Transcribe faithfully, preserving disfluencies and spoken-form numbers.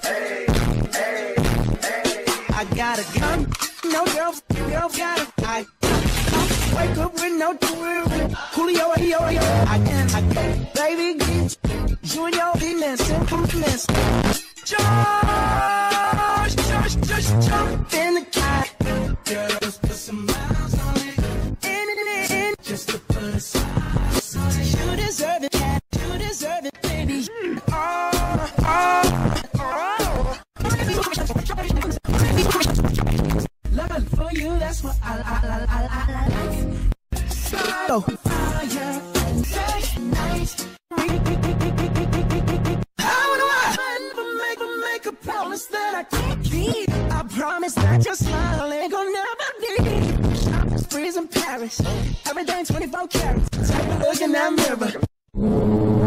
Hey, hey, hey. I got a gun, no girl, girl got it. I wake up with no jewelry. Julio, yo, yo. I can, I can, baby, get you and your demons, compliments. Just, just, just jump in the car. Girls, put some miles on it. In it, in, just to put a smile on it. You deserve it, cat. You deserve it, baby. Oh, oh, oh. Love for you, that's what I, I, I, I, I like. So, fire and say nice. Make a promise that I can't keep. I promise that your smile ain't gonna never leave. I'm freezing Paris, everything twenty-four carats. Take a look in that mirror.